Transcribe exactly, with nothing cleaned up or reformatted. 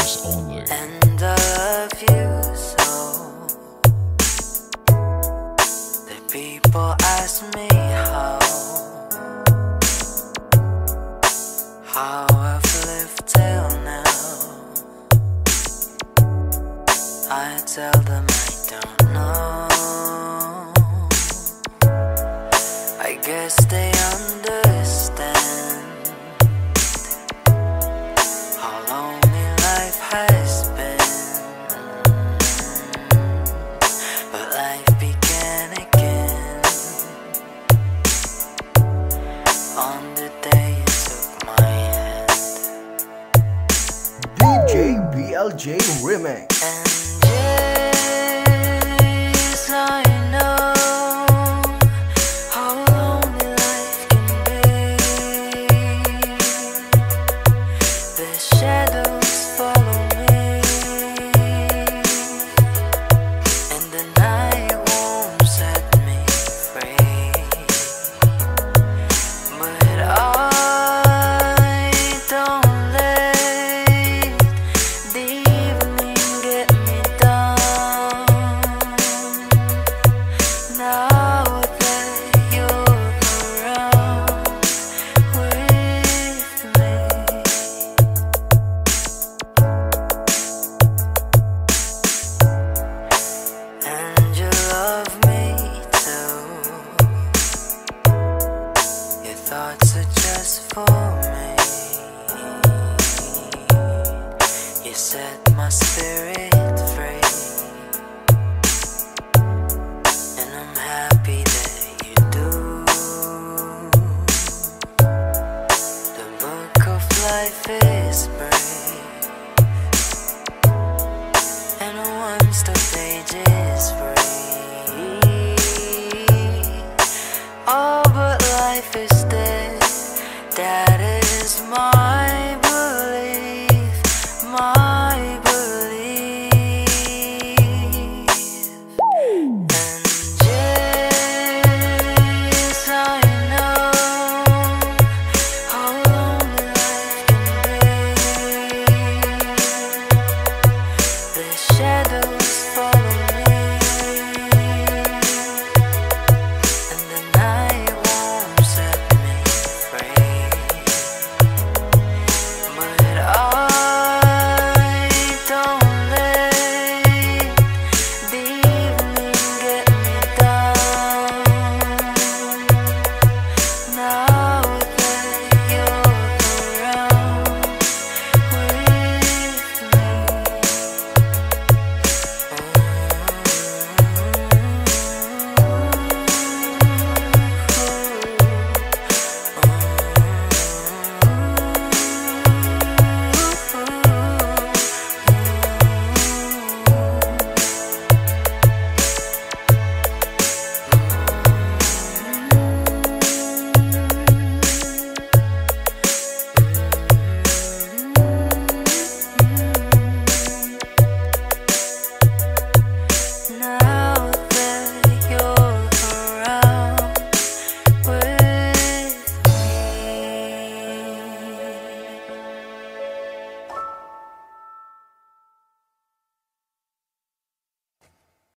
subscribers only. And I love you so. The people ask me how, how I've lived till now. I tell them I don't know. I guess they understand how lonely life has been. But life began again on the day you took my hand. D J B L J Remix. And yes, I know how lonely life can be. The shadows follow me, and the night won't set me free. But I don't let the evening get me down. Now that you're around with me, and you love me too. Your thoughts are just for me. You set my spirit